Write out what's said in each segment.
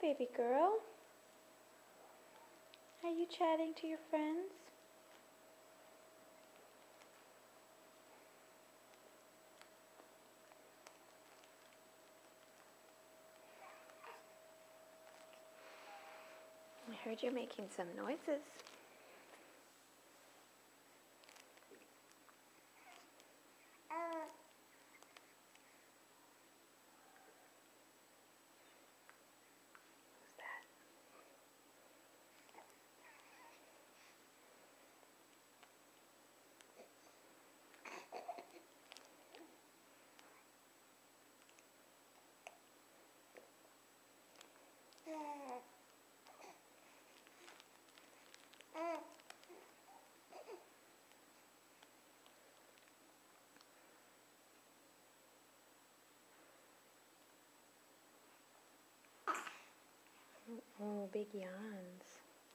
baby girl? Are you chatting to your friends? I heard you making some noises. Who's that? Oh, big yawns.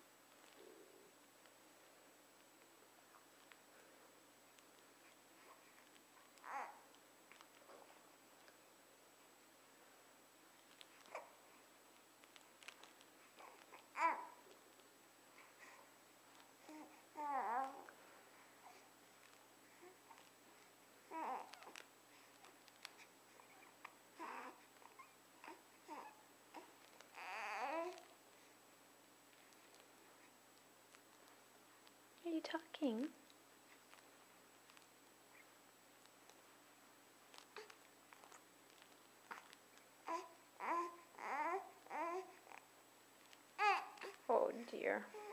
Are you talking? Oh dear.